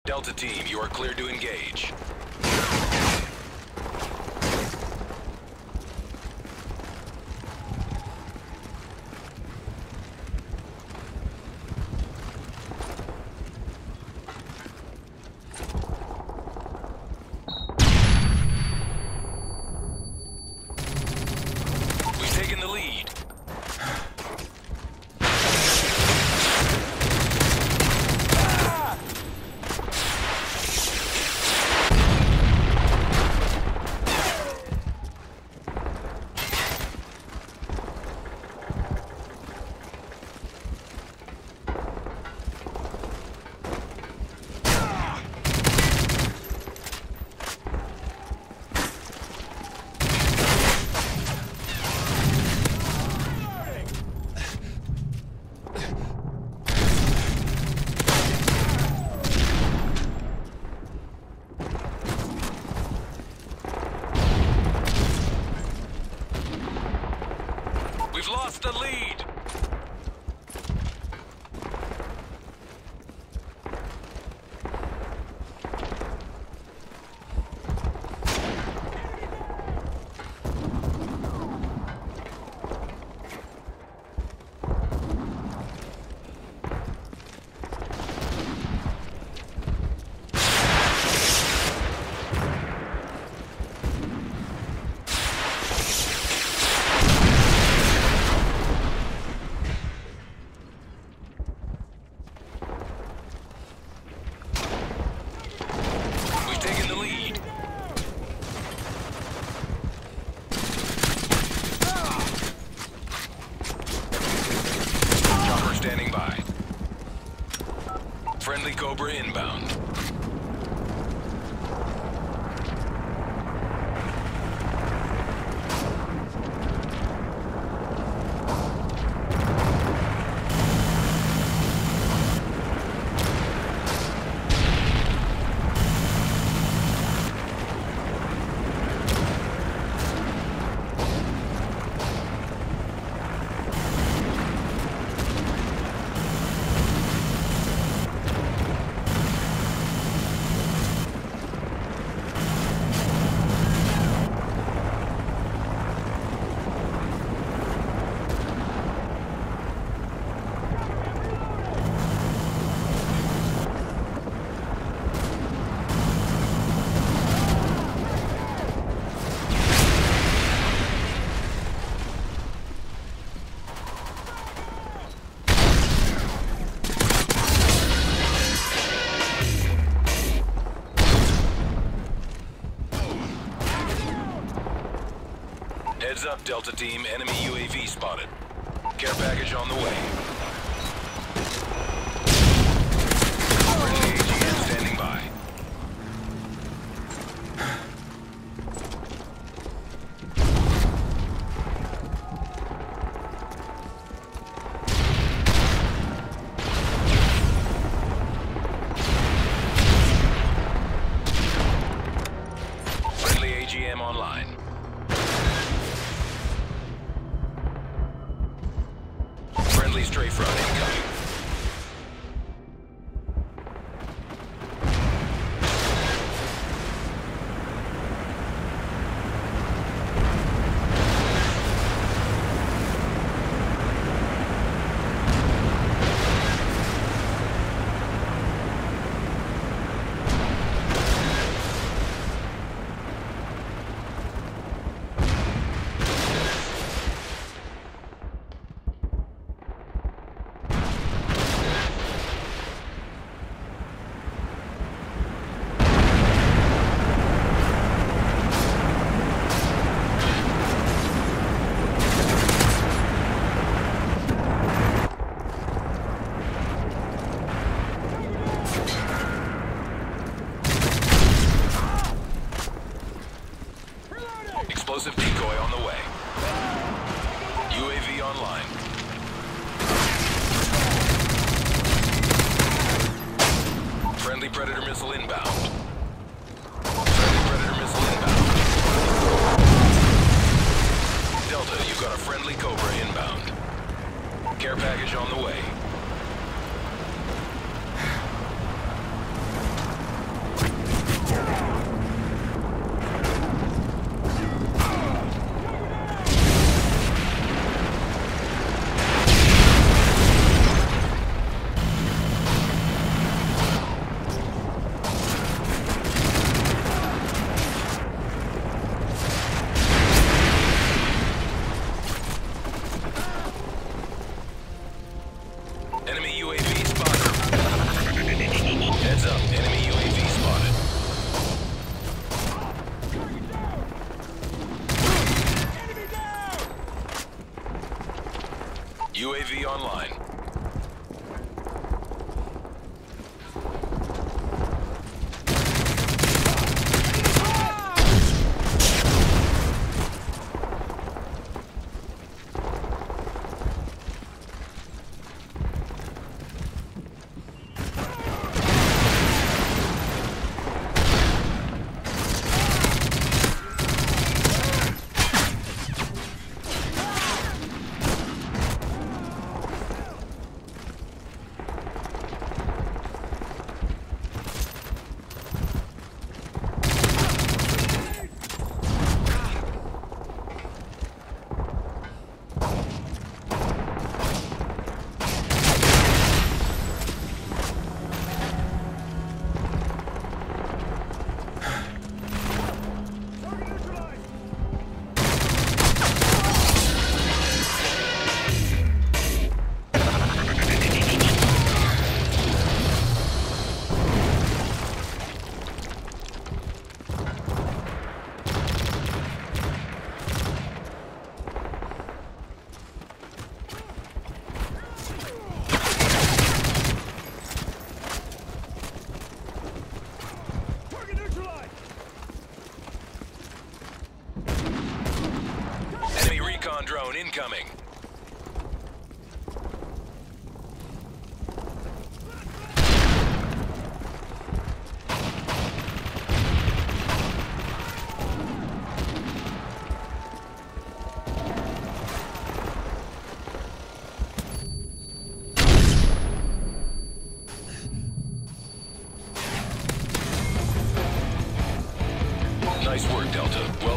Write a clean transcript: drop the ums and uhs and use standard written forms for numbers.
Delta team, you are cleared to engage. We've taken the lead. We've lost the lead. Standing by. Friendly Cobra inbound. Heads up, Delta team. Enemy UAV spotted. Care package on the way. Friendly AGM standing by. Friendly AGM online. Friendly strafe run incoming. Explosive decoy on the way. UAV online. Friendly Predator missile inbound. Friendly Predator missile inbound. Delta, you've got a friendly Cobra inbound. Care package on the way. UAV online. Enemy recon drone incoming. Nice work, Delta. Well